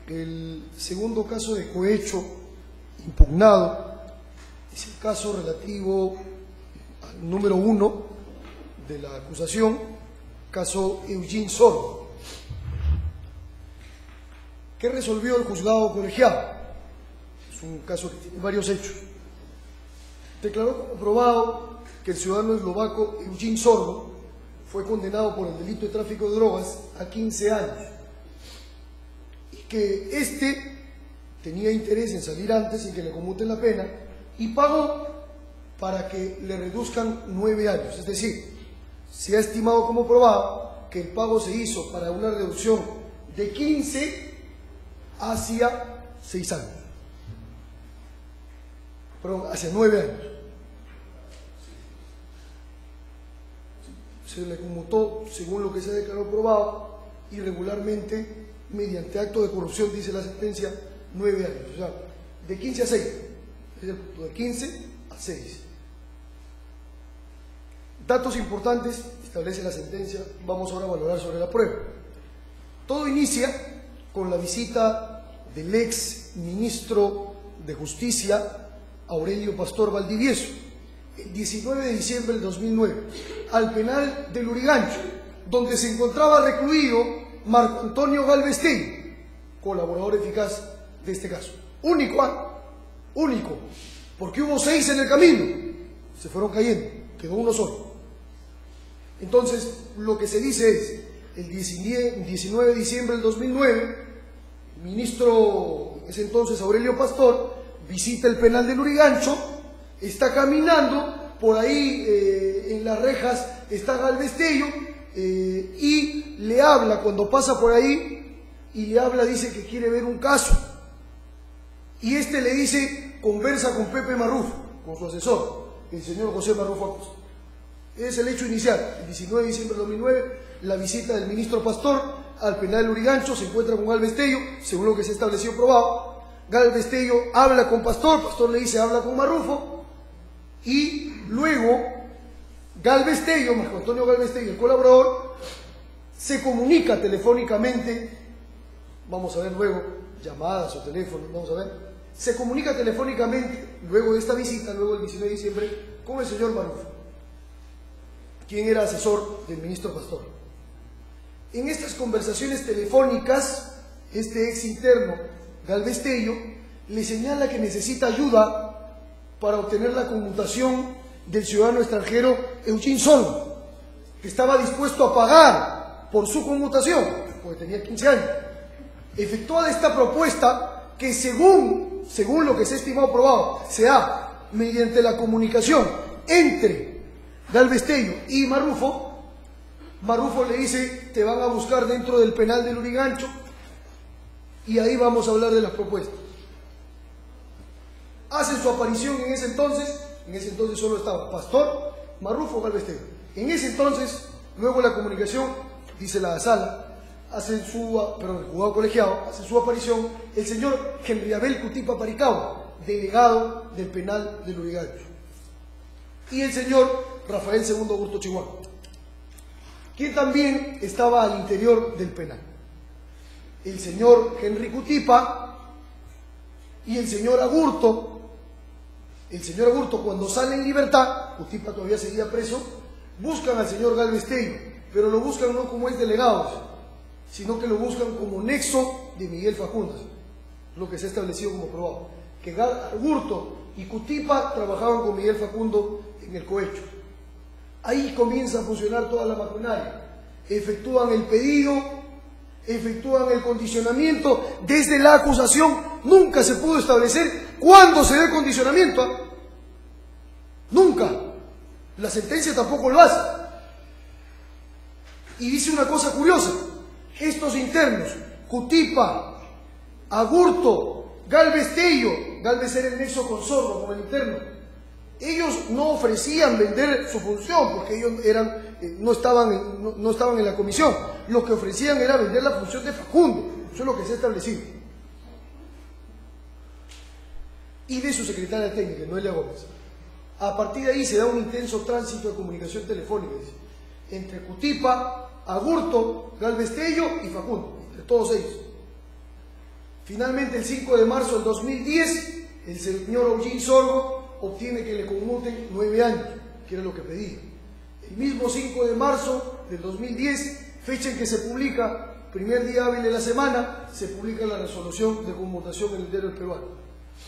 El segundo caso de cohecho impugnado es el caso relativo al número 1 de la acusación, caso Eugene Sordo. ¿Qué resolvió el juzgado colegiado? Es un caso que tiene varios hechos. Declaró comprobado que el ciudadano eslovaco Eugene Sordo fue condenado por el delito de tráfico de drogas a 15 años y que éste tenía interés en salir antes y que le conmuten la pena y pagó para que le reduzcan 9 años. Es decir, se ha estimado como probado que el pago se hizo para una reducción de 15 hacia 6 años. Perdón, hacia 9 años. Se le conmutó, según lo que se declaró probado, irregularmente, mediante acto de corrupción, dice la sentencia, 9 años. O sea, de 15 a 6. Es el punto, de 15 a 6. Datos importantes, establece la sentencia, vamos ahora a valorar sobre la prueba. Todo inicia con la visita del ex ministro de Justicia, Aurelio Pastor Valdivieso, el 19 de diciembre del 2009, al penal de Lurigancho, donde se encontraba recluido Marco Antonio Galvestegui, colaborador eficaz de este caso. Único, único, porque hubo 6 en el camino, se fueron cayendo, quedó uno solo. Entonces, lo que se dice es, el 19 de diciembre del 2009, el ministro, en ese entonces Aurelio Pastor, visita el penal de Lurigancho, está caminando, por ahí en las rejas está Galvestegui y le habla, cuando pasa por ahí, y le habla, dice que quiere ver un caso. Y este le dice, conversa con Pepe Marrufo, con su asesor, el señor José Marrufo Acosta. Es el hecho inicial, el 19 de diciembre de 2009, la visita del ministro Pastor al penal de Lurigancho, se encuentra con Galvestegui, según lo que se estableció probado. Galvestegui habla con Pastor, Pastor le dice habla con Marrufo, y luego Galvestegui, Marco Antonio Galvestegui, el colaborador, se comunica telefónicamente, vamos a ver luego, llamadas o teléfonos, vamos a ver, se comunica telefónicamente, luego de esta visita, luego del 19 de diciembre, con el señor Marrufo, quien era asesor del ministro Pastor. En estas conversaciones telefónicas, este ex interno, Galvestegui, le señala que necesita ayuda para obtener la conmutación del ciudadano extranjero Eugene Sordo, que estaba dispuesto a pagar por su conmutación, porque tenía 15 años. Efectuada esta propuesta, que según lo que se ha estimado probado, se da mediante la comunicación entre Galvestegui y Marrufo, Marrufo le dice, te van a buscar dentro del penal de Lurigancho, y ahí vamos a hablar de las propuestas. Hacen su aparición en ese entonces solo estaba Pastor, Marrufo, Galvestegui. En ese entonces, luego la comunicación, dice la sala, el juzgado colegiado, hace su aparición el señor Henry Abel Cutipa Paricao, delegado del penal de Lurigancho, y el señor Rafael II Agurto Chihuahua, quien también estaba al interior del penal. El señor Henry Cutipa y el señor Agurto. El señor Agurto, cuando sale en libertad, Cutipa todavía seguía preso, buscan al señor Galvestegui, pero lo buscan no como ex delegados, sino que lo buscan como nexo de Miguel Fagundes, lo que se ha establecido como probado, que Agurto y Cutipa trabajaban con Miguel Facundo en el cohecho. Ahí comienza a funcionar toda la maquinaria. Efectúan el pedido, efectúan el condicionamiento. Desde la acusación nunca se pudo establecer cuándo se dé el condicionamiento. Nunca. La sentencia tampoco lo hace. Y dice una cosa curiosa. Estos internos, Cutipa, Agurto, Galvestegui, Galvez era el nexo con Sordo, con el interno, ellos no ofrecían vender su función porque ellos no estaban en la comisión. Lo que ofrecían era vender la función de Facundo. Eso es lo que se ha establecido. Y de su secretaria técnica, Noelia Gómez. A partir de ahí se da un intenso tránsito de comunicación telefónica entre Cutipa, Agurto, Galvestegui y Facundo, entre todos ellos. Finalmente, el 5 de marzo del 2010, el señor Ollín Sorgo obtiene que le conmuten 9 años, que era lo que pedía. El mismo 5 de marzo del 2010, fecha en que se publica, primer día hábil de la semana, se publica la resolución de conmutación en el diario peruano.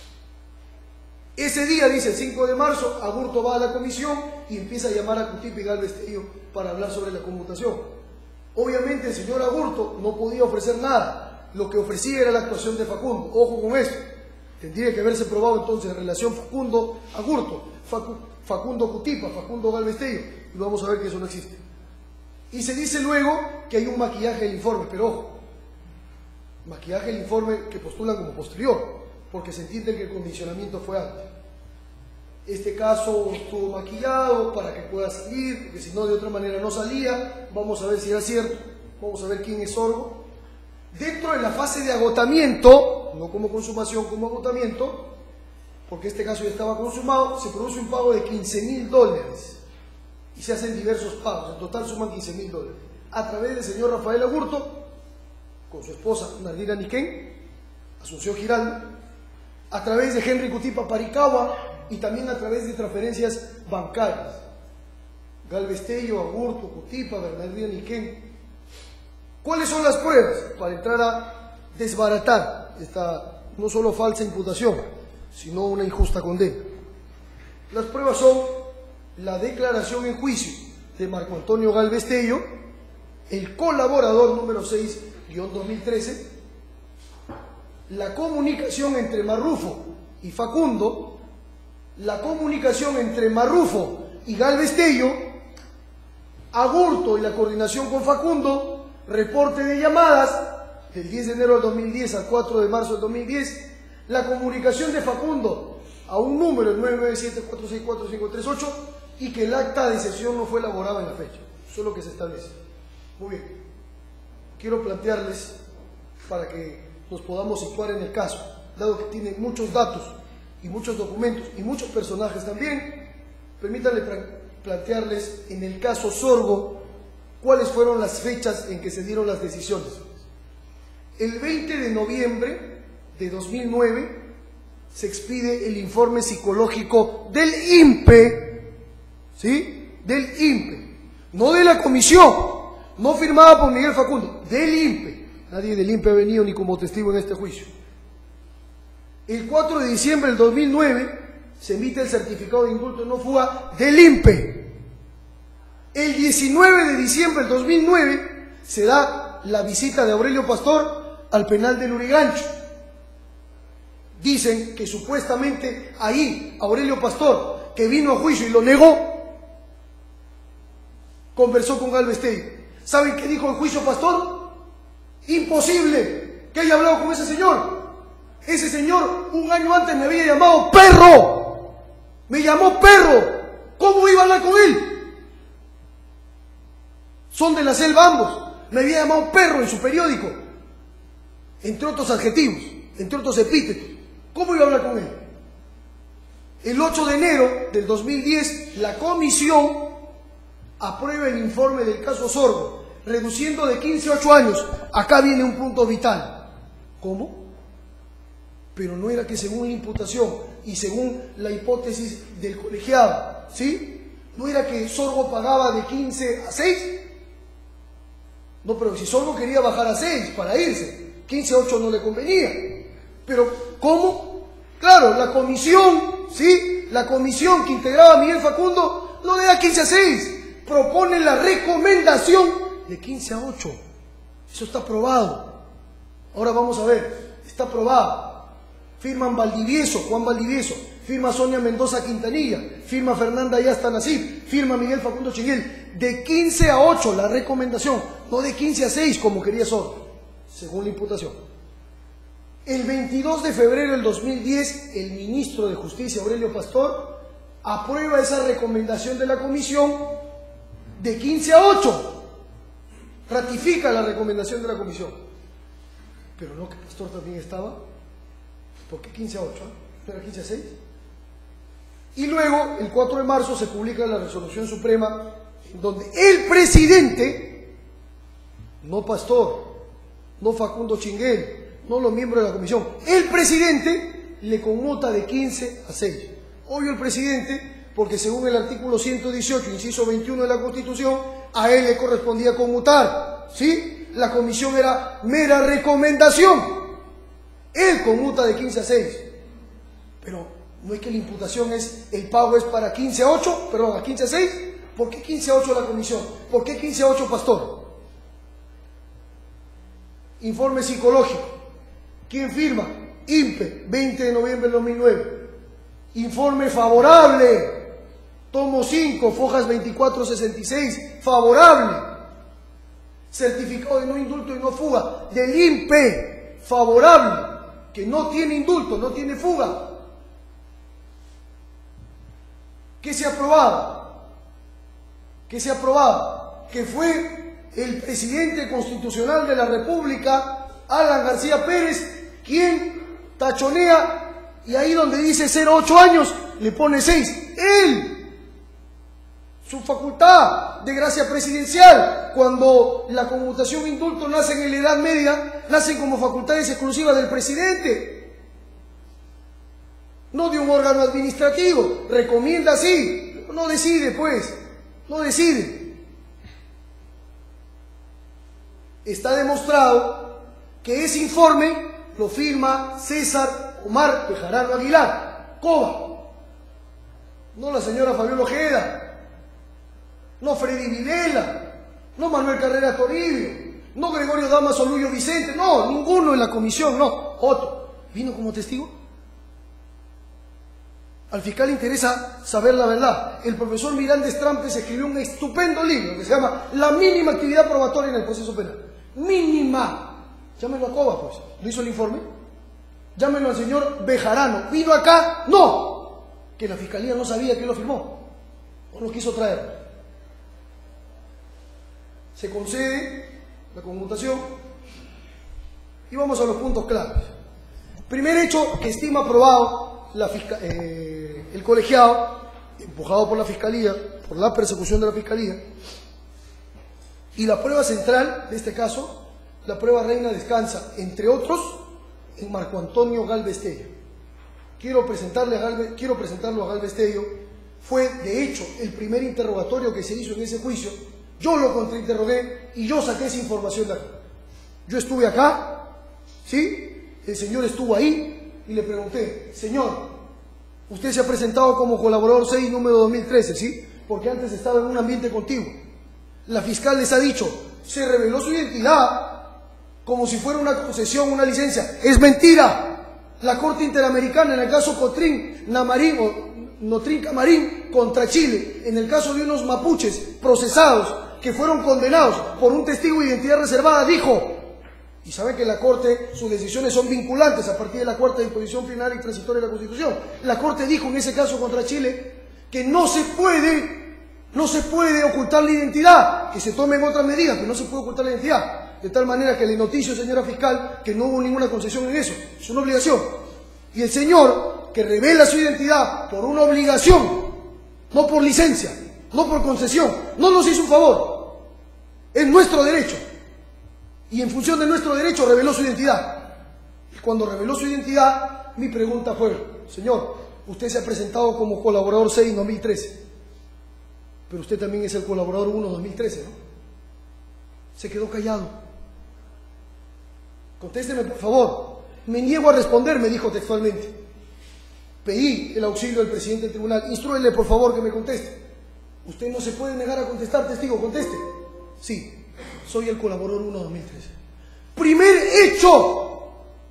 Ese día, dice el 5 de marzo, Agurto va a la comisión y empieza a llamar a Cutipa y Gálvez Tello para hablar sobre la conmutación. Obviamente el señor Agurto no podía ofrecer nada, lo que ofrecía era la actuación de Facundo. Ojo con esto, tendría que haberse probado entonces relación Facundo-Agurto, Facundo-Cutipa, Facundo-Gálvez-Tello, y vamos a ver que eso no existe. Y se dice luego que hay un maquillaje del informe, pero ojo, maquillaje del informe que postulan como posterior, porque se entiende que el condicionamiento fue antes. Este caso estuvo maquillado para que pueda salir, porque si no de otra manera no salía. Vamos a ver si era cierto, vamos a ver quién es Sorgo. Dentro de la fase de agotamiento, no como consumación, como agotamiento, porque este caso ya estaba consumado, se produce un pago de $15.000 y se hacen diversos pagos, en total suman $15.000, a través del señor Rafael Agurto, con su esposa Nardira Niquén, Asunción Giraldo, a través de Henry Cutipa Paricagua y también a través de transferencias bancarias. Gálvez Tello, Agurto, Cutipa, Bernardina Niquén. ¿Cuáles son las pruebas? Para entrar a desbaratar esta no solo falsa imputación, sino una injusta condena. Las pruebas son la declaración en juicio de Marco Antonio Gálvez Tello, el colaborador número 6-2013, la comunicación entre Marrufo y Facundo, la comunicación entre Marrufo y Gálvez Tello, Agurto y la coordinación con Facundo, reporte de llamadas del 10 de enero del 2010 al 4 de marzo del 2010, la comunicación de Facundo a un número, el 997-464-538, y que el acta de sesión no fue elaborada en la fecha. Eso es lo que se establece. Muy bien. Quiero plantearles, para que nos podamos situar en el caso, dado que tiene muchos datos y muchos documentos y muchos personajes también, permítanme plantearles en el caso Sorgo cuáles fueron las fechas en que se dieron las decisiones. El 20 de noviembre de 2009 se expide el informe psicológico del INPE, ¿sí? Del INPE, no de la comisión, no firmada por Miguel Facundo, del INPE. Nadie del INPE ha venido ni como testigo en este juicio. El 4 de diciembre del 2009 se emite el certificado de indulto no fuga del INPE. El 19 de diciembre del 2009 se da la visita de Aurelio Pastor al penal de Lurigancho. Dicen que supuestamente ahí Aurelio Pastor, que vino a juicio y lo negó, conversó con Gálvez Tello. ¿Saben qué dijo el juicio Pastor? Imposible que haya hablado con ese señor. Ese señor un año antes me había llamado perro. Me llamó perro. ¿Cómo iba a hablar con él? Son de la selva ambos. Me había llamado perro en su periódico, entre otros adjetivos, entre otros epítetos. ¿Cómo iba a hablar con él? El 8 de enero del 2010, la comisión aprueba el informe del caso Sorgo, reduciendo de 15 a 8 años. Acá viene un punto vital. ¿Cómo? Pero no era que según la imputación y según la hipótesis del colegiado, ¿sí? ¿No era que Sorgo pagaba de 15 a 6? No, pero si Sorgo quería bajar a 6 para irse, 15 a 8 no le convenía. Pero, ¿cómo? Claro, la comisión, ¿sí? La comisión que integraba a Miguel Facundo no le da 15 a 6, propone la recomendación de 15 a 8. Eso está aprobado. Ahora vamos a ver, está aprobado. Firman Valdivieso, Juan Valdivieso, firma Sonia Mendoza Quintanilla, firma Fernanda Ayasta Nasif, firma Miguel Facundo Chinguel. De 15 a 8 la recomendación, no de 15 a 6 como quería Sorgo, según la imputación. El 22 de febrero del 2010, el ministro de Justicia, Aurelio Pastor, aprueba esa recomendación de la comisión de 15 a 8. Ratifica la recomendación de la comisión. Pero no que Pastor también estaba. ¿Por qué 15 a 8? ¿No era 15 a 6? Y luego, el 4 de marzo, se publica la resolución suprema donde el presidente, no Pastor, no Facundo Chinguel, no los miembros de la comisión. El presidente le conmuta de 15 a 6. Obvio el presidente, porque según el artículo 118, inciso 21 de la Constitución, a él le correspondía conmutar, ¿sí? La comisión era mera recomendación. Él conmuta de 15 a 6. Pero no es que la imputación es, el pago es para 15 a 8, perdón, a 15 a 6. ¿Por qué 15 a 8 la comisión? ¿Por qué 15 a 8, pastor? Informe psicológico. ¿Quién firma? INPE, 20 de noviembre del 2009. Informe favorable. Tomo 5, fojas 2466, favorable. Certificado de no indulto y no fuga del INPE, favorable, que no tiene indulto, no tiene fuga. ¿Qué se aprobaba? ¿Qué se aprobaba? Que fue el presidente constitucional de la República, Alan García Pérez, quien tachonea, y ahí donde dice 0,8 años, le pone 6. Él, su facultad de gracia presidencial, cuando la conmutación e indulto nacen en la Edad Media, nacen como facultades exclusivas del presidente, no de un órgano administrativo. Recomienda sí, pero no decide, pues, no decide. Está demostrado que ese informe lo firma César Omar Bejarano Aguilar, Coba, no la señora Fabiola Ojeda, no Freddy Videla, no Manuel Carrera Toribio, no Gregorio Damas Olullo Vicente, no, ninguno en la comisión, no, otro. ¿Vino como testigo? Al fiscal le interesa saber la verdad. El profesor Miranda Strampes escribió un estupendo libro que se llama La mínima actividad probatoria en el proceso penal. Mínima. Llámenlo a Coba, pues. ¿No hizo el informe? Llámenlo al señor Bejarano. ¿Vino acá? No. Que la fiscalía no sabía que lo firmó. O lo quiso traer. Se concede la conmutación y vamos a los puntos claves. Primer hecho que estima aprobado el colegiado, empujado por la fiscalía, por la persecución de la fiscalía, y la prueba central de este caso, la prueba reina, descansa, entre otros, en Marco Antonio Galvez Tello. Quiero presentarlo a Galvez Tello. Fue, de hecho, el primer interrogatorio que se hizo en ese juicio. Yo lo contrainterrogué y yo saqué esa información de acá. Yo estuve acá, ¿sí? El señor estuvo ahí y le pregunté, señor, usted se ha presentado como colaborador 6, número 2013, ¿sí? Porque antes estaba en un ambiente contigo. La fiscal les ha dicho, se reveló su identidad como si fuera una concesión, una licencia. Es mentira. La Corte Interamericana, en el caso Cotrín Namarín o Notrín Camarín contra Chile, en el caso de unos mapuches procesados que fueron condenados por un testigo de identidad reservada, dijo, y saben que la Corte, sus decisiones son vinculantes a partir de la cuarta disposición final y transitoria de la Constitución. La Corte dijo en ese caso contra Chile que no se puede ocultar la identidad, que se tomen otras medidas, pero no se puede ocultar la identidad. De tal manera que le noticio, señora fiscal, que no hubo ninguna concesión en eso, es una obligación. Y el señor que revela su identidad por una obligación, no por licencia, no por concesión, no nos hizo un favor. Es nuestro derecho. Y en función de nuestro derecho reveló su identidad. Y cuando reveló su identidad, mi pregunta fue, señor, usted se ha presentado como colaborador 6 en 2013, pero usted también es el colaborador 1 en 2013, ¿no? Se quedó callado. Contésteme, por favor. Me niego a responder, me dijo textualmente. Pedí el auxilio del presidente del tribunal. Instrúele, por favor, que me conteste. Usted no se puede negar a contestar, testigo, conteste. Sí, soy el colaborador 1 2013. Primer hecho,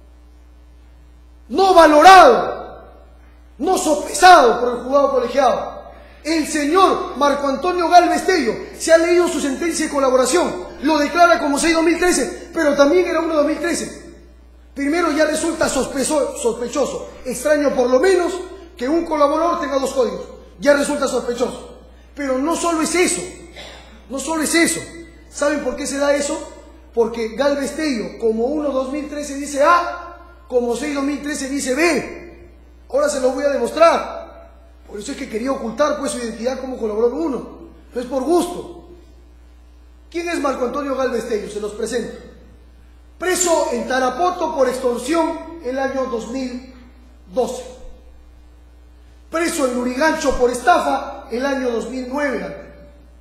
no valorado, no sopesado por el juzgado colegiado. El señor Marco Antonio Galvez Tello se ha leído su sentencia de colaboración, lo declara como 6-2013, pero también era 1-2013. Primero ya resulta sospechoso, extraño por lo menos que un colaborador tenga 2 códigos, ya resulta sospechoso. Pero no solo es eso, no solo es eso. ¿Saben por qué se da eso? Porque Galvez Tello, como 1-2013 dice A, como 6-2013 dice B. Ahora se lo voy a demostrar. Por eso es que quería ocultar pues su identidad como colaborador 1. No es por gusto. ¿Quién es Marco Antonio Galvez Tello? Se los presento. Preso en Tarapoto por extorsión el año 2012. Preso en Lurigancho por estafa el año 2009.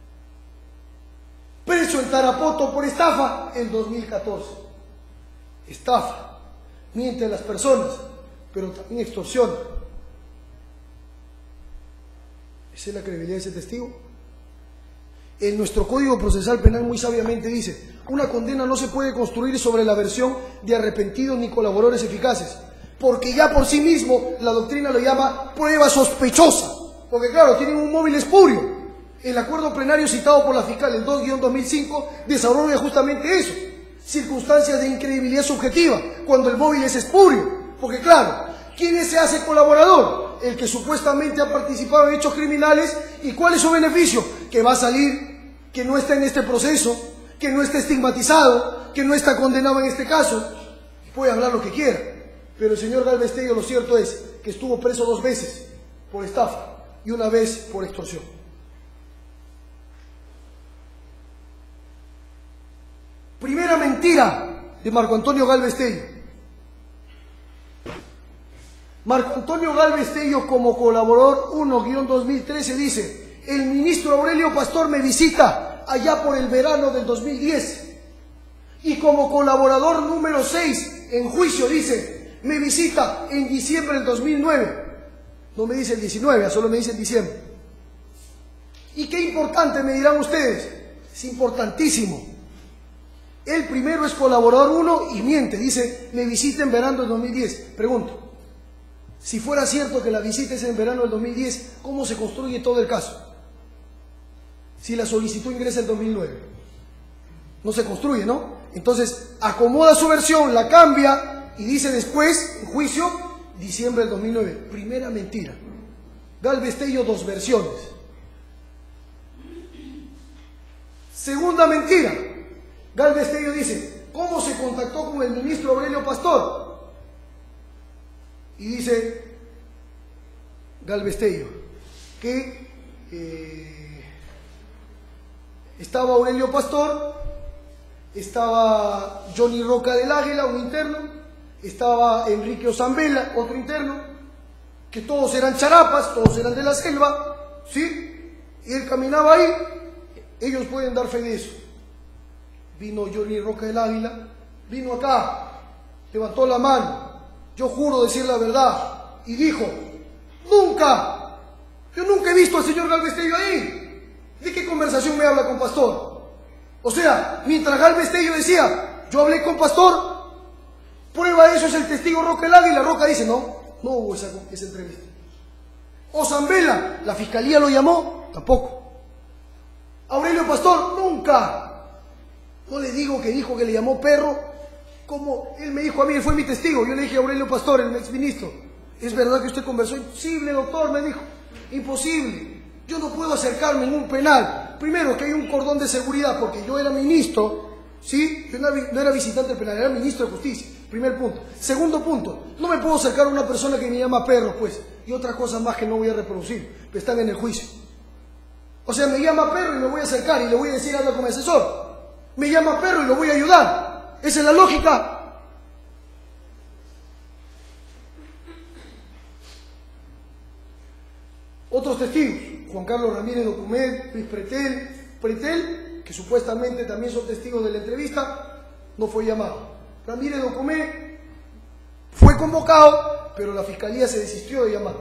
Preso en Tarapoto por estafa el 2014. Estafa. Miente a las personas, pero también extorsiona. ¿Esa es la credibilidad de ese testigo? En nuestro Código Procesal Penal muy sabiamente dice: una condena no se puede construir sobre la versión de arrepentidos ni colaboradores eficaces, porque ya por sí mismo la doctrina lo llama prueba sospechosa, porque claro, tienen un móvil espurio. El acuerdo plenario citado por la fiscal, el 2-2005, desarrolla justamente eso: circunstancias de incredibilidad subjetiva, cuando el móvil es espurio. Porque claro, ¿quién se hace colaborador? El que supuestamente ha participado en hechos criminales. ¿Y cuál es su beneficio? Que va a salir, que no está en este proceso, que no está estigmatizado, que no está condenado en este caso. Puede hablar lo que quiera, pero el señor Gálvez Tello, lo cierto es que estuvo preso 2 veces por estafa y 1 vez por extorsión. Primera mentira de Marco Antonio Gálvez Tello. Marco Antonio Gálvez Tello, como colaborador 1-2013, dice: el ministro Aurelio Pastor me visita allá por el verano del 2010. Y como colaborador número 6 en juicio, dice, me visita en diciembre del 2009. No me dice el 19, solo me dice el diciembre. Y qué importante, me dirán ustedes. Es importantísimo. El primero es colaborador 1 y miente, dice, me visita en verano del 2010. Pregunto, si fuera cierto que la visita es en verano del 2010, ¿cómo se construye todo el caso? Si la solicitud ingresa en 2009. No se construye, ¿no? Entonces, acomoda su versión, la cambia y dice después, en juicio, diciembre del 2009. Primera mentira. Gálvez Tello, 2 versiones. Segunda mentira. Gálvez Tello dice, ¿cómo se contactó con el ministro Aurelio Pastor? Y dice Gálvez Tello que estaba Aurelio Pastor, estaba Johnny Roca del Águila, un interno, estaba Enrique Ozambela, otro interno, que todos eran charapas, todos eran de la selva, ¿sí? Y él caminaba ahí, ellos pueden dar fe de eso. Vino Johnny Roca del Águila, vino acá, levantó la mano, yo juro decir la verdad, y dijo, yo nunca he visto al señor Gálvez Tello ahí. ¿De qué conversación me habla con Pastor? O sea, mientras Gálvez Tello decía, yo hablé con Pastor, prueba de eso es el testigo Roca del Águila. Roca dice, no hubo esa entrevista. Ozambela, la fiscalía lo llamó, tampoco. Aurelio Pastor, nunca. No le digo que dijo que le llamó perro, como él me dijo a mí, él fue mi testigo. Yo le dije a Aurelio Pastor, el exministro, ¿es verdad que usted conversó? Imposible, doctor, me dijo, imposible. Yo no puedo acercarme en un penal. Primero, que hay un cordón de seguridad, porque yo era ministro, ¿sí? Yo no era visitante del penal, era ministro de justicia. Primer punto. Segundo punto, no me puedo acercar a una persona que me llama perro, pues. Y otra cosa más que no voy a reproducir, que están en el juicio. O sea, me llama perro y me voy a acercar y le voy a decir, habla con mi asesor. Me llama perro y lo voy a ayudar. Esa es la lógica. Otros testigos, Juan Carlos Ramírez Documet, Luis Pretel, que supuestamente también son testigos de la entrevista, no fue llamado. Ramírez Documet fue convocado, pero la fiscalía se desistió de llamar.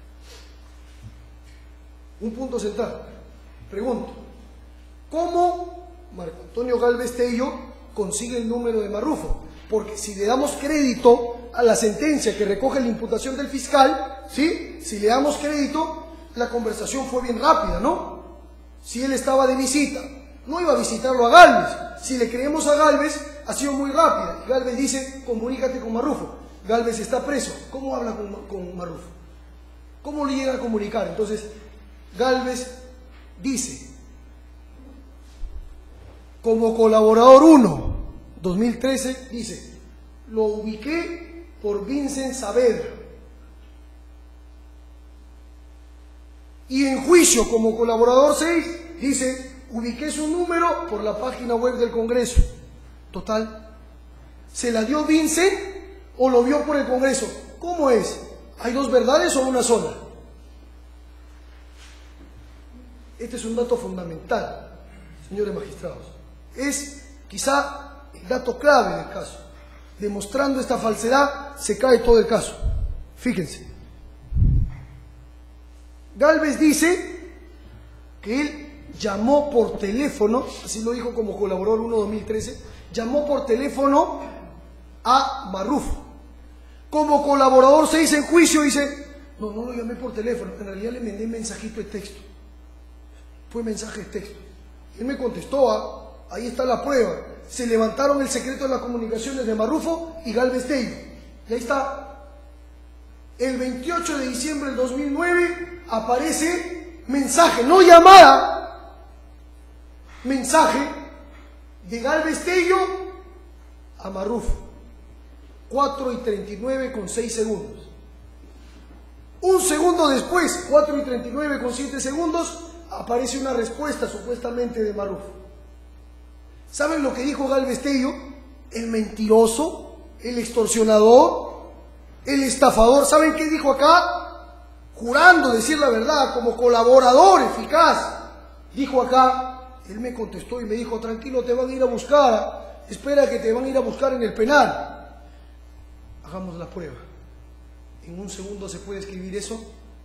Un punto central. Pregunto, ¿cómo Marco Antonio Gálvez Tello consigue el número de Marrufo? Porque si le damos crédito a la sentencia que recoge la imputación del fiscal, ¿sí? Si le damos crédito, la conversación fue bien rápida, ¿no? Si él estaba de visita, no iba a visitarlo a Gálvez. Si le creemos a Gálvez, ha sido muy rápida. Y Gálvez dice, comunícate con Marrufo. Gálvez está preso. ¿Cómo habla con Marrufo? ¿Cómo le llega a comunicar? Entonces, Gálvez dice, como colaborador 1, 2013, dice, lo ubiqué por Vincent Saavedra. Y en juicio, como colaborador 6, dice, ubiqué su número por la página web del Congreso. Total, ¿Se la dio Vincent o lo vio por el Congreso? ¿Cómo es? ¿Hay dos verdades o una sola? Este es un dato fundamental, señores magistrados. Es quizá el dato clave del caso. Demostrando esta falsedad, se cae todo el caso. Fíjense. Gálvez dice que él llamó por teléfono, así lo dijo como colaborador 1-2013, llamó por teléfono a Marrufo. Como colaborador se dice en juicio, dice, no lo llamé por teléfono, en realidad le mandé mensajito de texto. Fue mensaje de texto. Él me contestó, ahí está la prueba. Se levantaron el secreto de las comunicaciones de Marrufo y Gálvez Tello. Y ahí está. El 28 de diciembre del 2009 aparece mensaje, no llamada, mensaje de Gálvez Tello a Marrufo. 4:39 con 6 segundos. Un segundo después, 4:39 con 7 segundos, aparece una respuesta supuestamente de Marrufo. ¿Saben lo que dijo Gálvez Tello? El mentiroso, el extorsionador, el estafador. ¿Saben qué dijo acá? Jurando decir la verdad, como colaborador eficaz. Dijo acá, él me contestó y me dijo, tranquilo, te van a ir a buscar, espera que te van a ir a buscar en el penal. Hagamos la prueba. ¿En un segundo se puede escribir eso?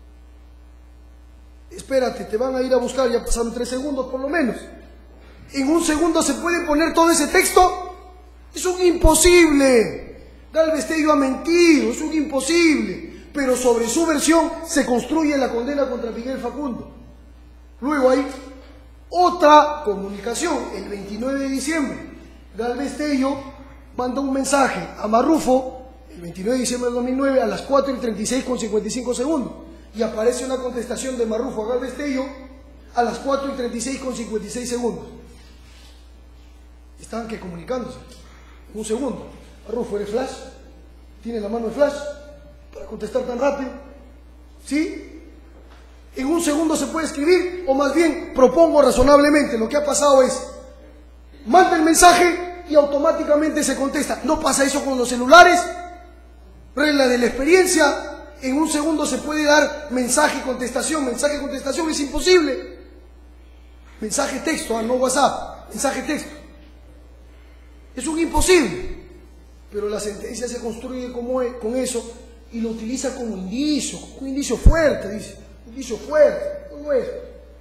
Espérate, te van a ir a buscar, ya pasaron 3 segundos por lo menos. ¿En un segundo se puede poner todo ese texto? Es un imposible. Gálvez Tello ha mentido, es un imposible. Pero sobre su versión se construye la condena contra Miguel Facundo. Luego hay otra comunicación, el 29 de diciembre. Gálvez Tello manda un mensaje a Marrufo, el 29 de diciembre del 2009, a las 4:36 con 55 segundos. Y aparece una contestación de Marrufo a Gálvez Tello a las 4:36 con 56 segundos. Estaban que comunicándose. Un segundo. Marrufo, ¿eres flash? ¿Tiene la mano de flash para contestar tan rápido? ¿Sí? En un segundo se puede escribir, o más bien propongo razonablemente. Lo que ha pasado es, manda el mensaje y automáticamente se contesta. ¿No pasa eso con los celulares? Regla de la experiencia. En un segundo se puede dar mensaje y contestación. Mensaje y contestación es imposible. Mensaje texto, no WhatsApp. Mensaje texto. Es un imposible. Pero la sentencia se construye con eso y lo utiliza como indicio. Un indicio fuerte, dice. Un indicio fuerte. ¿Cómo es?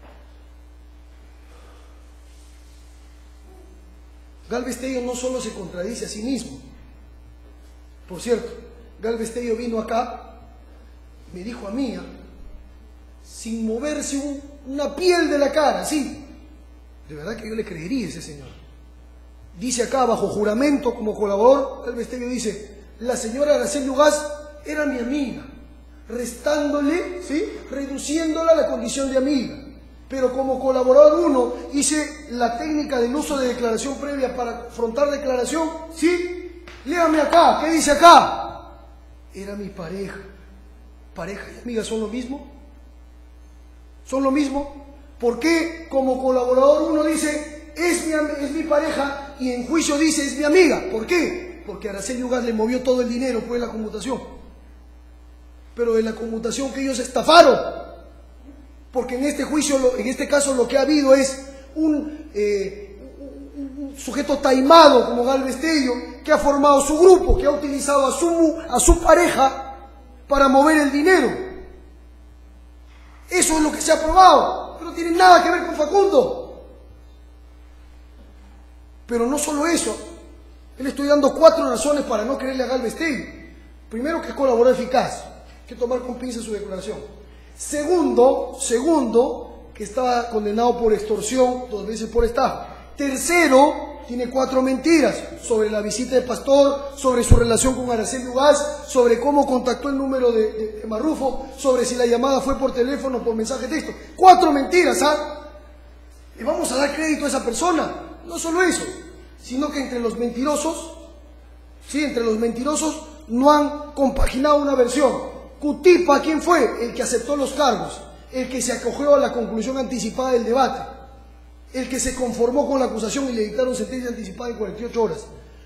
Gálvez Tello no solo se contradice a sí mismo. Por cierto, Gálvez Tello vino acá, me dijo a mí, sin moverse una piel de la cara, sí. De verdad que yo le creería a ese señor. Dice acá, bajo juramento, como colaborador, Gálvez Tello dice, la señora Araceli Ugaz era mi amiga, restándole, ¿sí?, reduciéndola a la condición de amiga. Pero como colaborador 1 hice la técnica del uso de declaración previa para afrontar declaración, ¿sí? Léame acá, ¿qué dice acá? Era mi pareja. ¿Pareja y amiga son lo mismo? ¿Son lo mismo? ¿Por qué como colaborador 1 dice, es mi pareja, y en juicio dice, es mi amiga? ¿Por qué? Porque Araceli Ugaz le movió todo el dinero por la conmutación. Pero de la conmutación que ellos estafaron. Porque en este juicio, en este caso, lo que ha habido es un sujeto taimado como Gálvez Tello, que ha formado su grupo, que ha utilizado a su pareja para mover el dinero. Eso es lo que se ha probado, pero no tiene nada que ver con Facundo. Pero no solo eso, le estoy dando 4 razones para no creerle a Gálvez Tello. Primero, que es colaborador eficaz, hay que tomar con pinzas su declaración. Segundo, que estaba condenado por extorsión, 2 veces por estafa. Tercero, tiene 4 mentiras sobre la visita de Pastor, sobre su relación con Araceli Ugaz, sobre cómo contactó el número de Marrufo, sobre si la llamada fue por teléfono o por mensaje de texto. 4 mentiras, ¿ah? ¿Le vamos a dar crédito a esa persona? No solo eso, sino que entre los mentirosos, ¿sí?, entre los mentirosos no han compaginado una versión. Cutipa, ¿quién fue? El que aceptó los cargos, el que se acogió a la conclusión anticipada del debate, el que se conformó con la acusación y le dictaron sentencia anticipada en 48 horas.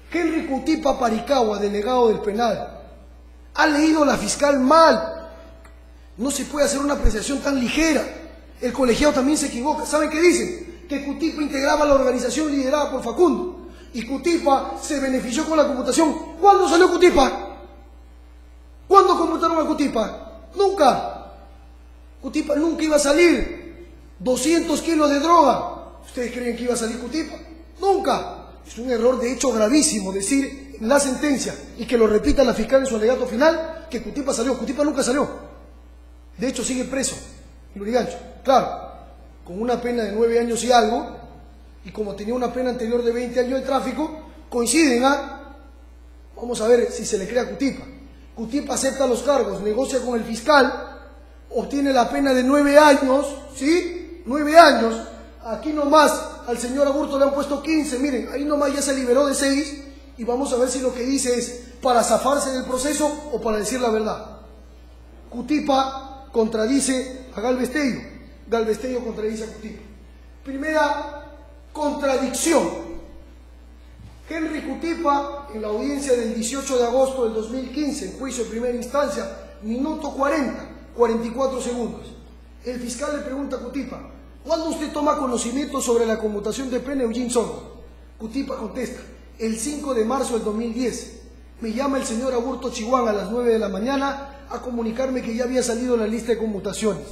Henry Cutipa Paricagua, delegado del penal, ha leído a la fiscal mal. No se puede hacer una apreciación tan ligera. El colegiado también se equivoca. ¿Saben qué dicen? Que Cutipa integraba la organización liderada por Facundo y Cutipa se benefició con la computación. ¿Cuándo salió Cutipa? ¿Cuándo computaron a Cutipa? Nunca. Cutipa nunca iba a salir. 200 kilos de droga. ¿Ustedes creen que iba a salir Cutipa? Nunca. Es un error de hecho gravísimo decir en la sentencia y que lo repita la fiscal en su alegato final que Cutipa salió. Cutipa nunca salió. De hecho sigue preso en Lurigancho. Claro, con una pena de 9 años y algo, y como tenía una pena anterior de 20 años de tráfico, coinciden, Vamos a ver si se le crea a Cutipa. Cutipa acepta los cargos, negocia con el fiscal, obtiene la pena de 9 años, ¿sí? 9 años. Aquí nomás al señor Agurto le han puesto 15, miren, ahí nomás ya se liberó de 6, y vamos a ver si lo que dice es para zafarse del proceso o para decir la verdad. Cutipa contradice a Galvez Tello, Galvez Tello contradice a Cutipa. Primera contradicción. Henry Cutipa, en la audiencia del 18 de agosto del 2015, en juicio de primera instancia, minuto 40, 44 segundos. El fiscal le pregunta a Cutipa: ¿cuándo usted toma conocimiento sobre la conmutación de pena Eugene Sordo? Cutipa contesta: el 5 de marzo del 2010. Me llama el señor Agurto Chihuán a las 9 de la mañana a comunicarme que ya había salido la lista de conmutaciones.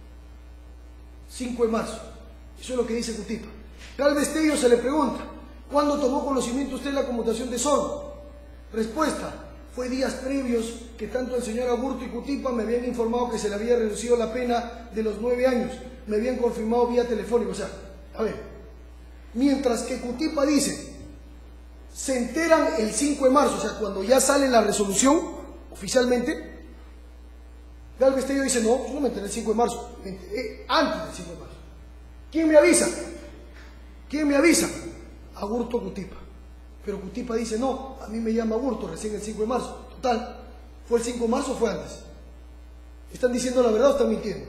5 de marzo. Eso es lo que dice Cutipa. Galvez Tello se le pregunta: ¿cuándo tomó conocimiento usted de la conmutación de Sordo? Respuesta: fue días previos que tanto el señor Agurto y Cutipa me habían informado que se le había reducido la pena de los 9 años. Me habían confirmado vía telefónica. O sea, a ver, mientras que Cutipa dice, se enteran el 5 de marzo, o sea, cuando ya sale la resolución oficialmente, Galvez Tello dice: no, yo no me enteré el 5 de marzo, me enteré antes del 5 de marzo. ¿Quién me avisa? ¿Quién me avisa? Agurto Cutipa. Pero Cutipa dice: no, a mí me llama Agurto recién el 5 de marzo. Total, ¿fue el 5 de marzo o fue antes? ¿Están diciendo la verdad o están mintiendo?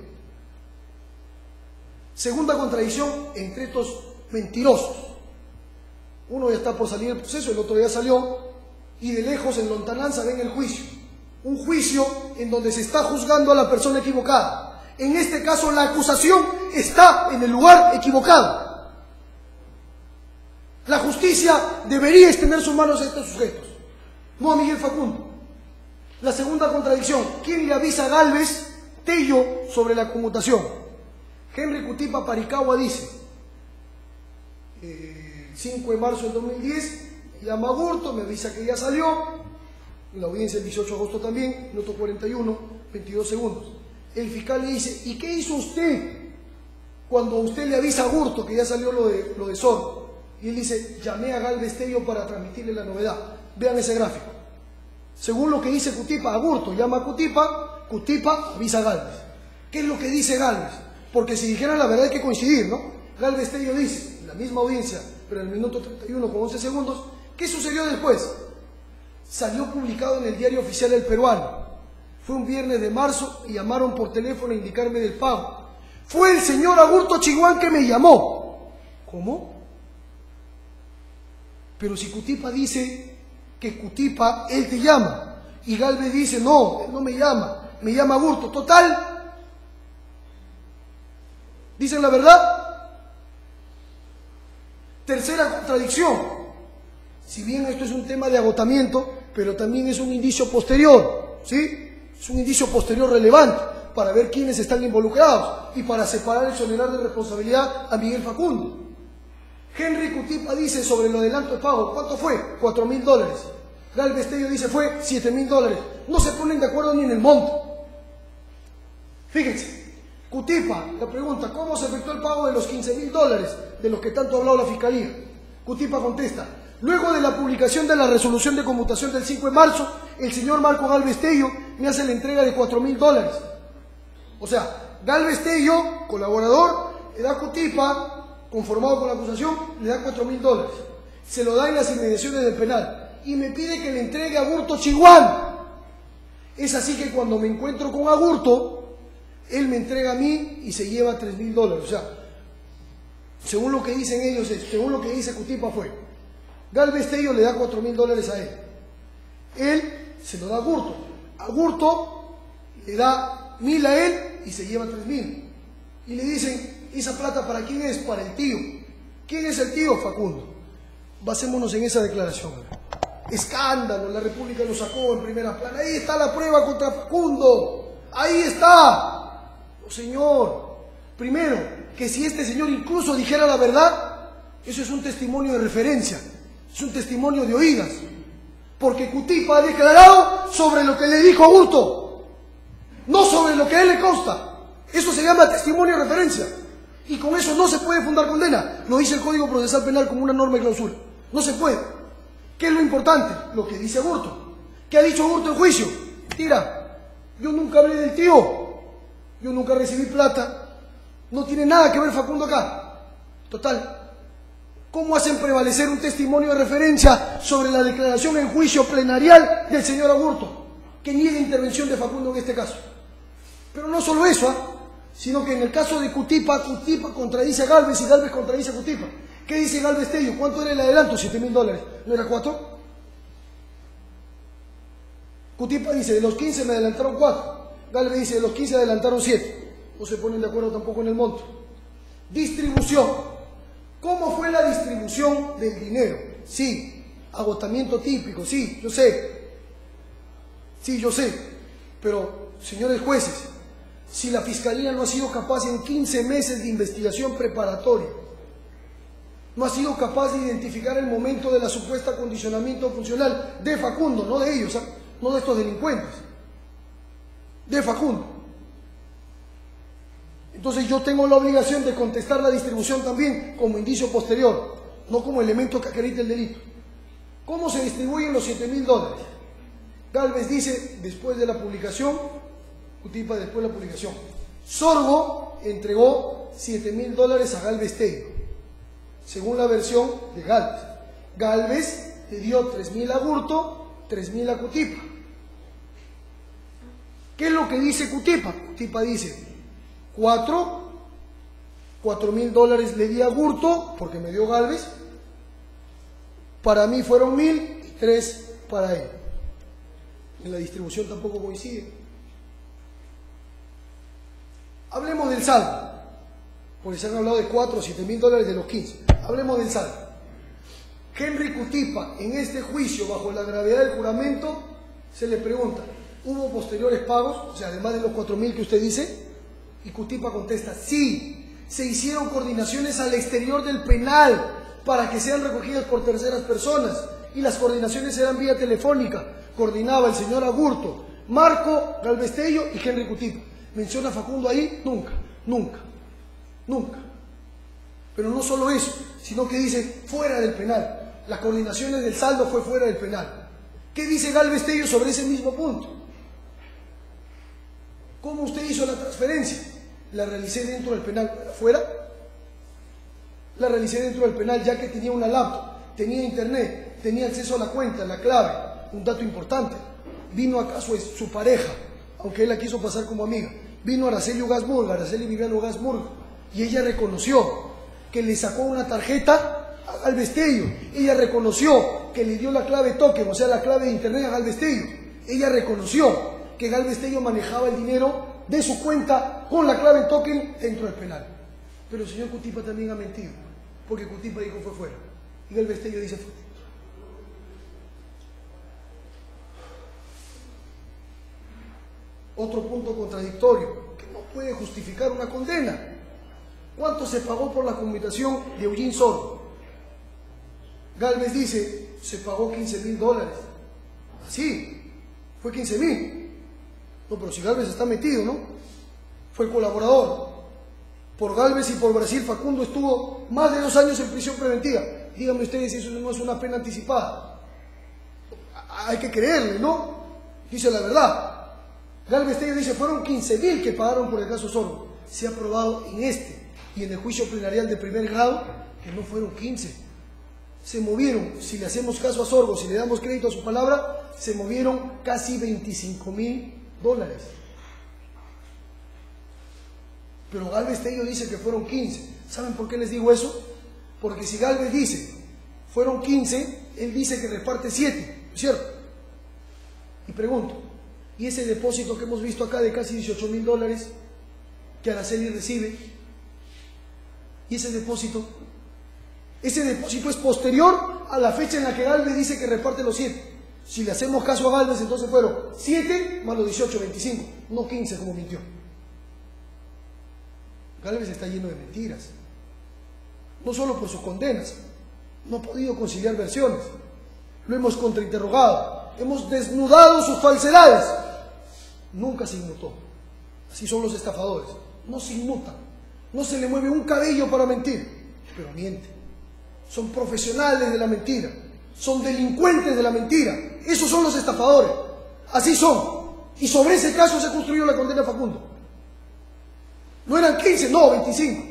Segunda contradicción entre estos mentirosos. Uno ya está por salir del proceso, el otro ya salió, y de lejos en lontananza ven el juicio. Un juicio en donde se está juzgando a la persona equivocada. En este caso la acusación está en el lugar equivocado. La justicia debería extender sus manos a estos sujetos, no a Miguel Facundo. La segunda contradicción: ¿quién le avisa a Galvez Tello sobre la conmutación? Henry Cutipa Paricagua dice: 5 de marzo del 2010, llama a Agurto, me avisa que ya salió, en la audiencia del 18 de agosto también, minuto 41, 22 segundos. El fiscal le dice: ¿y qué hizo usted cuando usted le avisa a Agurto que ya salió lo de Sordo? Y él dice: llamé a Galvez Tello para transmitirle la novedad. Vean ese gráfico. Según lo que dice Cutipa, Agurto llama a Cutipa, Cutipa avisa a Galvez. ¿Qué es lo que dice Galvez? Porque si dijeran la verdad hay que coincidir, ¿no? Galvez Tello dice, en la misma audiencia, pero en el minuto 31 con 11 segundos, ¿qué sucedió después? Salió publicado en el Diario Oficial del Peruano. Fue un viernes de marzo y llamaron por teléfono a indicarme del pago. Fue el señor Agurto Chihuán que me llamó. ¿Cómo? Pero si Cutipa dice que Cutipa, él te llama, y Galvez dice: no, él no me llama Agurto. Total, ¿dicen la verdad? Tercera contradicción: si bien esto es un tema de agotamiento, pero también es un indicio posterior, ¿sí? Es un indicio posterior relevante para ver quiénes están involucrados y para separar y exonerar de responsabilidad a Miguel Facundo. Henry Cutipa dice sobre lo adelanto de pago: ¿cuánto fue? $4.000. Galvez Tello dice: fue $7.000. No se ponen de acuerdo ni en el monto. Fíjense, Cutipa le pregunta: ¿cómo se efectuó el pago de los $15.000 de los que tanto ha hablado la Fiscalía? Cutipa contesta: luego de la publicación de la resolución de conmutación del 5 de marzo, el señor Marco Galvez Tello me hace la entrega de $4.000. O sea, Galvez Tello, colaborador, le da a Cutipa, conformado con la acusación, le da $4.000. Se lo da en las inmediaciones del penal y me pide que le entregue a Agurto Chihuán. Es así que cuando me encuentro con Agurto, él me entrega a mí y se lleva $3.000. O sea, según lo que dicen ellos, según lo que dice Cutipa fue: Galvez Tello le da $4.000 a él. Él se lo da a Gurto. A Gurto le da 1.000 a él y se lleva 3.000. Y le dicen, ¿esa plata para quién es? Para el tío. ¿Quién es el tío? Facundo. Basémonos en esa declaración. Escándalo, la República lo sacó en primera plana. Ahí está la prueba contra Facundo. Ahí está. Oh, señor, primero, que si este señor incluso dijera la verdad, eso es un testimonio de referencia, es un testimonio de oídas, porque Cutipa ha declarado sobre lo que le dijo a Hurto, no sobre lo que a él le consta. Eso se llama testimonio de referencia, y con eso no se puede fundar condena. Lo dice el Código Procesal Penal como una norma de clausura. No se puede. ¿Qué es lo importante? Lo que dice Hurto. ¿Qué ha dicho Hurto en juicio? Tira, yo nunca hablé del tío, yo nunca recibí plata, no tiene nada que ver Facundo acá. Total, ¿cómo hacen prevalecer un testimonio de referencia sobre la declaración en juicio plenarial del señor Agurto, que niega intervención de Facundo en este caso? Pero no solo eso, sino que en el caso de Cutipa, Cutipa contradice a Galvez y Galvez contradice a Cutipa. ¿Qué dice Galvez Tello? ¿Cuánto era el adelanto? $7.000. ¿No era 4? Cutipa dice, de los 15 me adelantaron 4. Galvez dice, de los 15 adelantaron 7. No se ponen de acuerdo tampoco en el monto. Distribución. ¿Cómo fue la distribución del dinero? Sí, agotamiento típico, sí, yo sé. Sí, yo sé. Pero, señores jueces, si la Fiscalía no ha sido capaz en 15 meses de investigación preparatoria, no ha sido capaz de identificar el momento de la supuesta condicionamiento funcional de Facundo, no de ellos, no de estos delincuentes, de Facundo. Entonces yo tengo la obligación de contestar la distribución también como indicio posterior, no como elemento que acredite el delito. ¿Cómo se distribuyen los $7.000? Galvez dice después de la publicación, Cutipa después de la publicación. Sorgo entregó $7.000 a Galvez Tello, según la versión de Galvez. Galvez le dio 3.000 a Gurto, 3.000 a Cutipa. ¿Qué es lo que dice Cutipa? Cutipa dice, $4.000 le di a Gurto, porque me dio Galvez, para mí fueron 1.000 y 3 para él. En la distribución tampoco coincide. Hablemos del saldo, porque se han hablado de 4 o $7.000 de los 15. Hablemos del saldo. Henry Cutipa, en este juicio, bajo la gravedad del juramento, se le pregunta, ¿hubo posteriores pagos? O sea, además de los 4.000 que usted dice. Y Cutipa contesta, sí, se hicieron coordinaciones al exterior del penal para que sean recogidas por terceras personas. Y las coordinaciones eran vía telefónica. Coordinaba el señor Agurto, Marco Galvez Tello y Henry Cutipa. ¿Menciona a Facundo ahí? Nunca, nunca, nunca. Pero no solo eso, sino que dice fuera del penal. Las coordinaciones del saldo fue fuera del penal. ¿Qué dice Galvez Tello sobre ese mismo punto? ¿Cómo usted hizo la transferencia? La realicé dentro del penal. ¿Fuera? La realicé dentro del penal ya que tenía una laptop, tenía internet, tenía acceso a la cuenta, la clave. Un dato importante. Vino acá su pareja, aunque él la quiso pasar como amiga. Vino Araceli Gasburgo, Araceli Viviano Gasburgo, y ella reconoció que le sacó una tarjeta a Galvez Tello. Ella reconoció que le dio la clave token, o sea, la clave de internet a Galvez Tello. Ella reconoció que Galvez Tello manejaba el dinero de su cuenta con la clave token dentro del penal. Pero el señor Cutipa también ha mentido, porque Cutipa dijo fue fuera y Galvez Tello dice fue. Otro punto contradictorio que no puede justificar una condena. ¿Cuánto se pagó por la conmutación de Eugene Sorgo? Galvez dice, se pagó $15.000. Así, fue 15.000. No, pero si Galvez está metido, ¿no? Fue colaborador. Por Galvez y por Brasil, Facundo estuvo más de 2 años en prisión preventiva. Díganme ustedes si eso no es una pena anticipada. Hay que creerle, ¿no? Dice la verdad. Galvez Tello dice, fueron 15.000 que pagaron por el caso Sorgo. Se ha probado en este y en el juicio plenarial de primer grado que no fueron 15. Se movieron, si le hacemos caso a Sorgo, si le damos crédito a su palabra, se movieron casi $25.000. Pero Galvez Tello dice que fueron 15. ¿Saben por qué les digo eso? Porque si Galvez dice fueron 15, él dice que reparte 7, ¿cierto? Y pregunto, ¿y ese depósito que hemos visto acá de casi $18.000 que Araceli recibe? ¿Y ese depósito? Ese depósito es posterior a la fecha en la que Gálvez dice que reparte los 7. Si le hacemos caso a Gálvez, entonces fueron 7 más los 18, 25, no 15 como mintió. Gálvez está lleno de mentiras, no solo por sus condenas, no ha podido conciliar versiones, lo hemos contrainterrogado, hemos desnudado sus falsedades, nunca se inmutó. Así son los estafadores, no se inmutan, no se le mueve un cabello para mentir, pero miente. Son profesionales de la mentira, son delincuentes de la mentira, esos son los estafadores, así son. Y sobre ese caso se construyó la condena a Facundo. No eran 15, no, 25.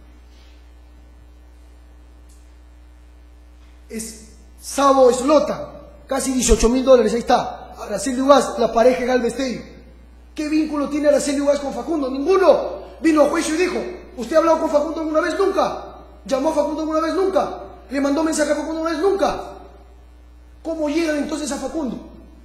Es Sabo Eslota, casi $18.000, ahí está. Araceli Ugaz, la pareja de Gálvez Tello. ¿Qué vínculo tiene Araceli Ugaz con Facundo? Ninguno. Vino a juicio y dijo, ¿usted ha hablado con Facundo alguna vez? Nunca. ¿Llamó a Facundo alguna vez? Nunca. ¿Le mandó mensaje a Facundo alguna vez? Nunca. ¿Cómo llegan entonces a Facundo?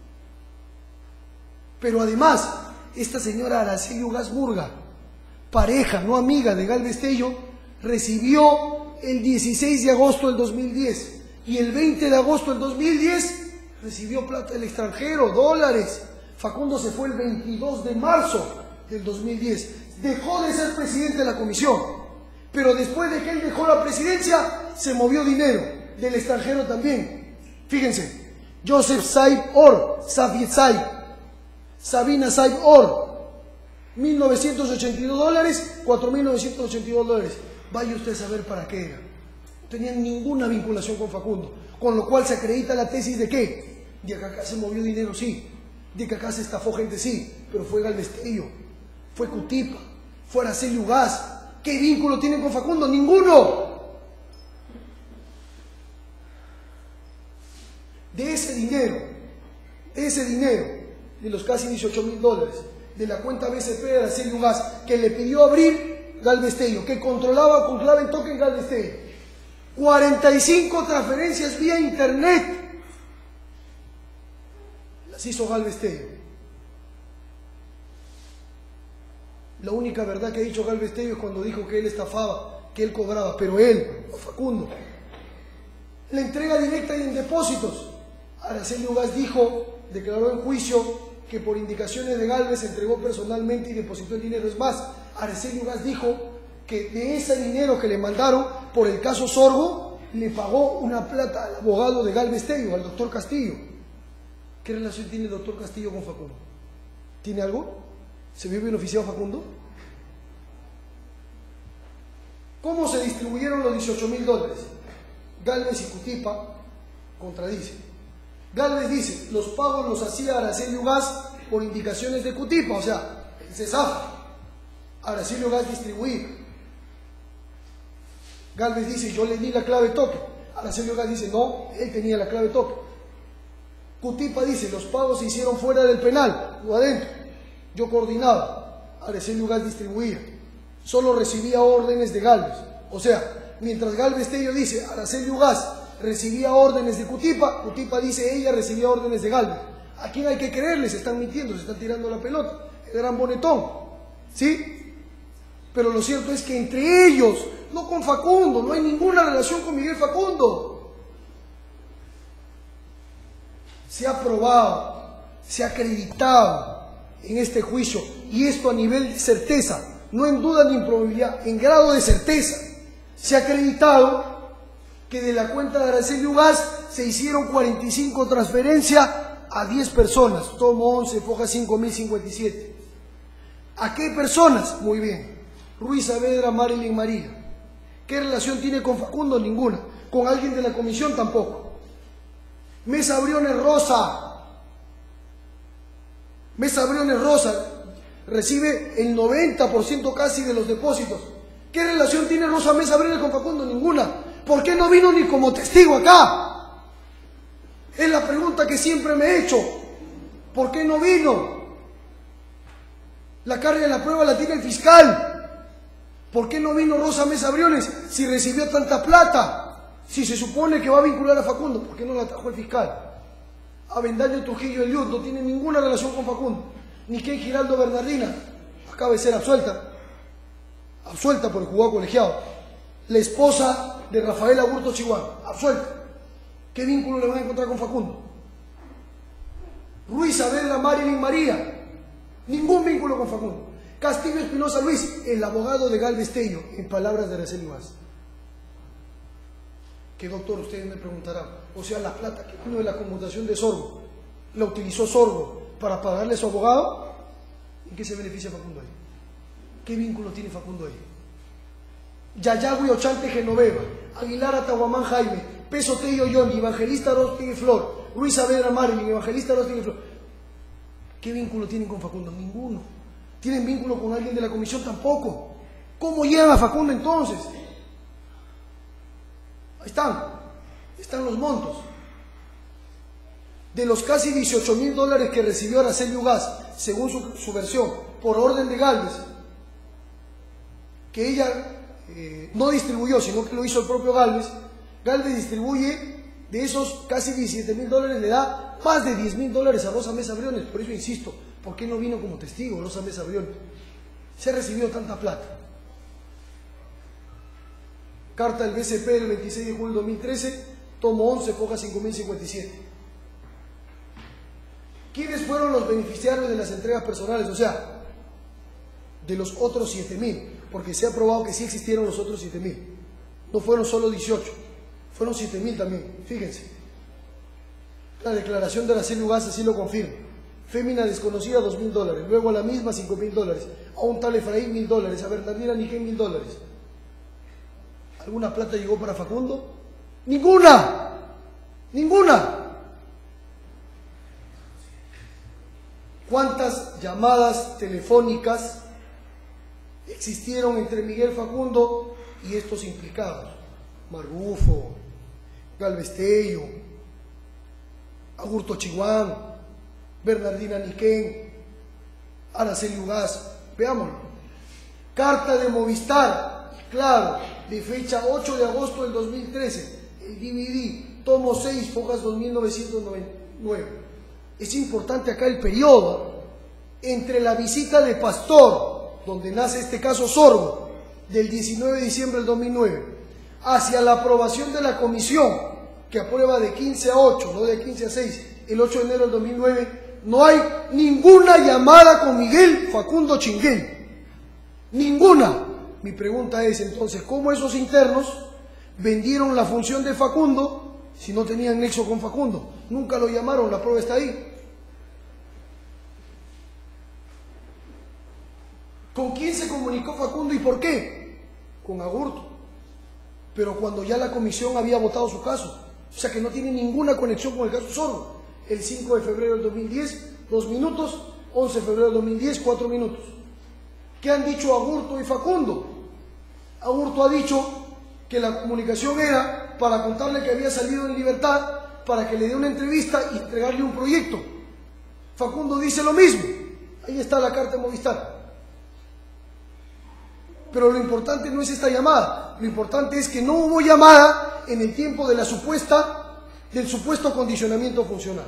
Pero además, esta señora Araceli Ugaz Murga, pareja, no amiga de Gálvez Tello, recibió el 16 de agosto del 2010 y el 20 de agosto del 2010 recibió plata del extranjero, dólares. Facundo se fue el 22 de marzo del 2010. Dejó de ser presidente de la comisión, pero después de que él dejó la presidencia, se movió dinero del extranjero también. Fíjense, Joseph Saib Or, Safiet Saib, Sabina Saib Or, $1.982, $4.982. Vaya usted a saber para qué era. No tenían ninguna vinculación con Facundo, con lo cual se acredita la tesis de que de que acá se movió dinero, sí, de que acá se estafó gente, sí, pero fue Gálvez Tello, fue Cutipa, fue Araceli Ugaz. ¿Qué vínculo tienen con Facundo? Ninguno. De ese dinero, de los casi $18.000, de la cuenta BCP de Araceli Ugaz, que le pidió abrir Gálvez Tello, que controlaba con clave en token Gálvez Tello, 45 transferencias vía internet las hizo Gálvez Tello. La única verdad que ha dicho Gálvez Tello es cuando dijo que él estafaba, que él cobraba, pero él, no Facundo. La entrega directa y en depósitos. Araceli Ugaz declaró en juicio que por indicaciones de Gálvez entregó personalmente y depositó el dinero. Es más, Araceli Ugaz dijo que de ese dinero que le mandaron por el caso Sorgo, le pagó una plata al abogado de Gálvez Tello, al doctor Castillo. ¿Qué relación tiene el doctor Castillo con Facundo? ¿Tiene algo? ¿Se vio beneficiado Facundo? ¿Cómo se distribuyeron los $18.000? Gálvez y Cutipa contradicen. Gálvez dice, los pagos los hacía Araceli Ugaz por indicaciones de Cutipa, o sea, él se zafa. Araceli Ugaz distribuía. Gálvez dice, yo le di la clave toque. Araceli Ugaz dice, no, él tenía la clave toque. Cutipa dice, los pagos se hicieron fuera del penal, o adentro. Yo coordinaba, Araceli Ugaz distribuía. Solo recibía órdenes de Gálvez. O sea, mientras Gálvez Tello dice, Araceli Ugaz recibía órdenes de Cutipa, Cutipa dice, ella recibía órdenes de Gálvez. ¿A quién hay que creerle? Se están mintiendo, se están tirando la pelota. El gran bonetón, ¿sí? Pero lo cierto es que entre ellos, no con Facundo, no hay ninguna relación con Miguel Facundo. Se ha probado, se ha acreditado en este juicio, y esto a nivel de certeza, no en duda ni en probabilidad, en grado de certeza, se ha acreditado que de la cuenta de Araceli Ugaz se hicieron 45 transferencias a 10 personas, tomo 11, foja 5057. ¿A qué personas? Muy bien, Ruiz Saavedra, Marilyn María. ¿Qué relación tiene con Facundo? Ninguna. ¿Con alguien de la comisión? Tampoco. Mesa Briones Rosa. Mesa Briones Rosa recibe el 90% casi de los depósitos. ¿Qué relación tiene Rosa Mesa Briones con Facundo? Ninguna. ¿Por qué no vino ni como testigo acá? Es la pregunta que siempre me he hecho. ¿Por qué no vino? La carga de la prueba la tiene el fiscal. ¿Por qué no vino Rosa Mesa Briones si recibió tanta plata? Si se supone que va a vincular a Facundo, ¿por qué no la trajo el fiscal? Avendaño Trujillo Eliud no tiene ninguna relación con Facundo. Niken Giraldo Bernardina acaba de ser absuelta por el juzgado colegiado. La esposa de Rafael Agurto Chiguán, absuelta. ¿Qué vínculo le van a encontrar con Facundo? Ruiz Saavedra Marilyn María, ningún vínculo con Facundo. Castillo Espinosa Luis, el abogado de Galvez Tello, en palabras de Araceli Vaz. Que doctor, ustedes me preguntarán, o sea, la plata que vino de la conmutación de Sorgo, la utilizó Sorgo para pagarle a su abogado, ¿en qué se beneficia Facundo ahí? ¿Qué vínculo tiene Facundo ahí? Yayagüi Ochante Genoveva, Aguilar Atahuamán Jaime, Peso Tello Yondi, Evangelista Rostig Flor, Ruiz Saavedra Marilyn, Evangelista Rostig Flor. ¿Qué vínculo tienen con Facundo? Ninguno. ¿Tienen vínculo con alguien de la comisión? Tampoco. ¿Cómo llegan a Facundo entonces? Ahí están los montos. De los casi $18.000 que recibió Araceli Ugaz, según su versión, por orden de Galvez, que ella no distribuyó, sino que lo hizo el propio Galvez. Galvez distribuye de esos casi $17.000, le da más de $10.000 a Rosa Mesa Briones. Por eso insisto, ¿por qué no vino como testigo Rosa Mesa Briones? Se ha recibido tanta plata. Carta del BCP del 26 de julio de 2013, tomo 11, foja 5057. ¿Quiénes fueron los beneficiarios de las entregas personales? O sea, de los otros 7.000, porque se ha probado que sí existieron los otros 7.000. No fueron solo 18, fueron 7.000 también. Fíjense. La declaración de Araceli Ugaz así lo confirma. Fémina desconocida, $2.000. Luego a la misma, $5.000. A un tal Efraín, $1.000. A Bernardina Niken, $1.000. ¿Alguna plata llegó para Facundo? ¡Ninguna! ¡Ninguna! ¿Cuántas llamadas telefónicas existieron entre Miguel Facundo y estos implicados? Marrufo, Galvez Tello, Agurto Chiguán, Bernardina Niken, Araceli Ugaz. Veámoslo. Carta de Movistar, claro, de fecha 8 de agosto del 2013, el DVD, tomo 6, fojas 2999. Es importante acá el periodo entre la visita de Pastor, donde nace este caso Sorgo, del 19 de diciembre del 2009, hacia la aprobación de la comisión, que aprueba de 15 a 8, no de 15 a 6, el 8 de enero del 2009, no hay ninguna llamada con Miguel Facundo Chinguén. Ninguna. Mi pregunta es entonces, ¿cómo esos internos vendieron la función de Facundo si no tenían nexo con Facundo? Nunca lo llamaron, la prueba está ahí. ¿Con quién se comunicó Facundo y por qué? Con Agurto. Pero cuando ya la comisión había votado su caso. O sea que no tiene ninguna conexión con el caso Sorgo. El 5 de febrero del 2010, 2 minutos. 11 de febrero del 2010, 4 minutos. ¿Qué han dicho Agurto y Facundo? Agurto ha dicho que la comunicación era para contarle que había salido en libertad, para que le dé una entrevista y entregarle un proyecto. Facundo dice lo mismo. Ahí está la carta de Movistar. Pero lo importante no es esta llamada. Lo importante es que no hubo llamada en el tiempo de del supuesto condicionamiento funcional.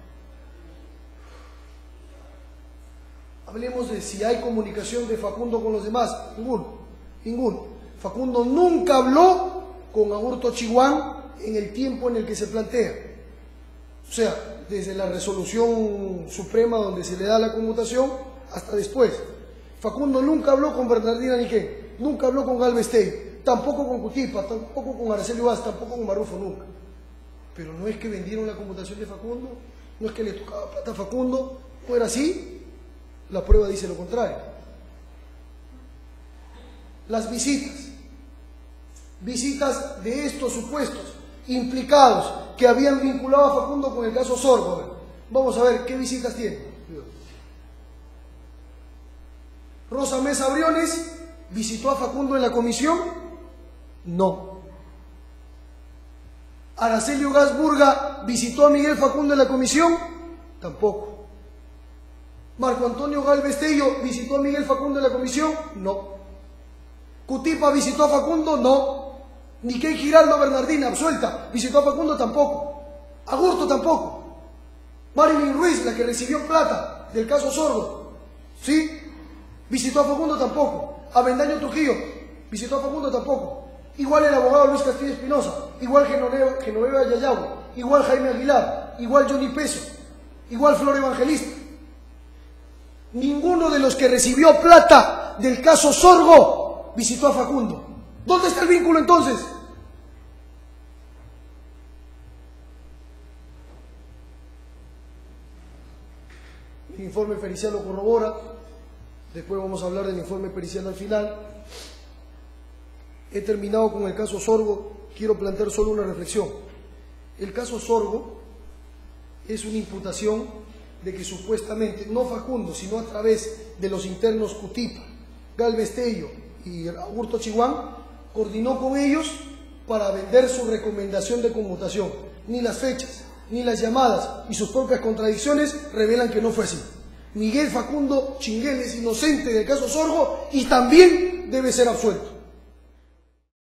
Hablemos de si hay comunicación de Facundo con los demás. Ninguno. Facundo nunca habló con Agurto Chiguán en el tiempo en el que se plantea. O sea, desde la resolución suprema donde se le da la conmutación hasta después. Facundo nunca habló con Bernardina Niken, nunca habló con Galvez Tello, tampoco con Cutipa, tampoco con Araceli Ugaz, tampoco con Marrufo, nunca. Pero no es que vendieron la conmutación de Facundo, no es que le tocaba plata a Facundo, ¿no era así? La prueba dice lo contrario. Las visitas de estos supuestos implicados que habían vinculado a Facundo con el caso Sorgo. Vamos a ver qué visitas tiene. Rosa Mesa Briones visitó a Facundo en la comisión. No. Araceli Ugaz Burga visitó a Miguel Facundo en la comisión. Tampoco. Marco Antonio Galvez Tello visitó a Miguel Facundo en la comisión. No. Cutipa visitó a Facundo. No. Nikkei Giraldo Bernardina, absuelta, visitó a Facundo tampoco. Agurto tampoco. Marilyn Ruiz, la que recibió plata del caso Sordo, ¿sí? Visitó a Facundo tampoco. Avendaño Trujillo, visitó a Facundo tampoco. Igual el abogado Luis Castillo Espinosa, igual Genoveva Yayagüe, igual Jaime Aguilar, igual Johnny Peso, igual Flor Evangelista. Ninguno de los que recibió plata del caso Sorgo visitó a Facundo. ¿Dónde está el vínculo entonces? El informe pericial lo corrobora. Después vamos a hablar del informe pericial al final. He terminado con el caso Sorgo. Quiero plantear solo una reflexión. El caso Sorgo es una imputación de que supuestamente, no Facundo, sino a través de los internos Cutipa, Galvez Tello y Agurto Chihuán, coordinó con ellos para vender su recomendación de conmutación. Ni las fechas, ni las llamadas y sus propias contradicciones revelan que no fue así. Miguel Facundo Chinguel es inocente del caso Sorgo y también debe ser absuelto.